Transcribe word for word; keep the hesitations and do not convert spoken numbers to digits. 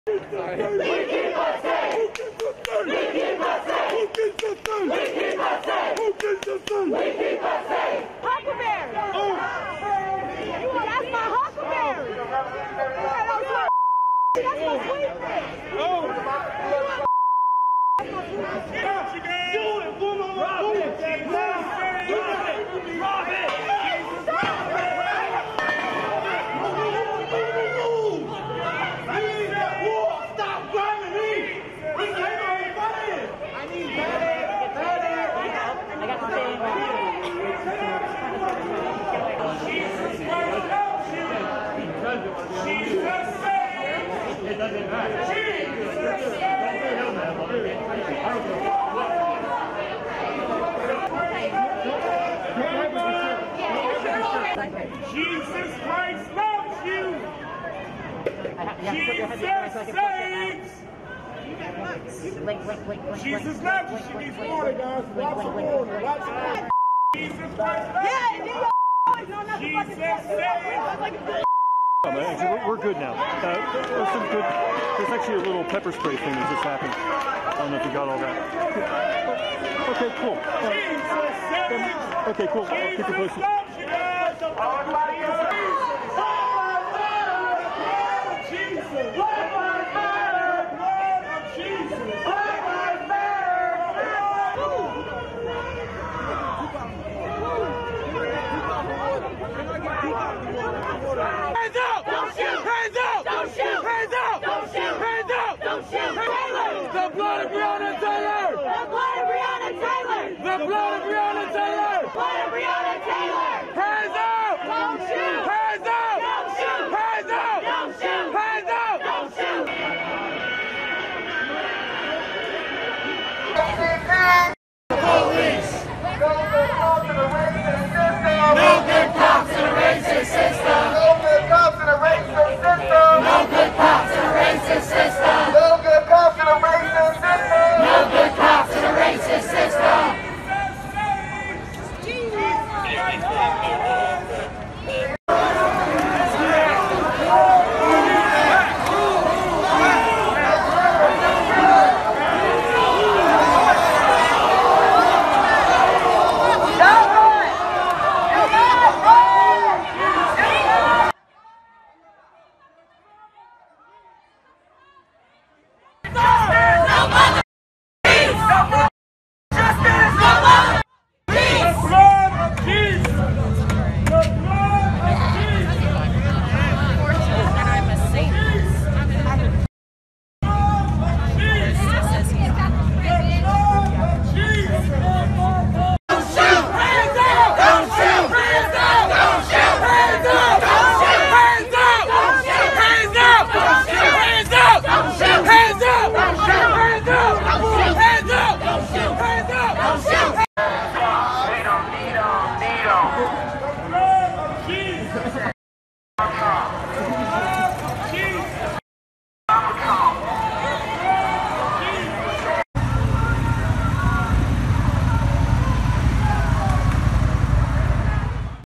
We keep us safe! We keep us safe! We keep us safe! We keep us safe! We keep us safe! Huckleberry! Oh. You want that's my Huckleberry! That's my sweetness! Oh! Rob it! It doesn't matter. Jesus Christ loves you. Jesus saves. Jesus loves you. She needs water, guys. Lots of water. Lots of water. Jesus Christ loves you. Jesus saves. Oh, man, actually, we're, we're good now. Uh, there's some good. There's actually a little pepper spray thing that just happened. I don't know if you got all that. Okay, cool. Uh, um, okay, cool. I'll keep you posted.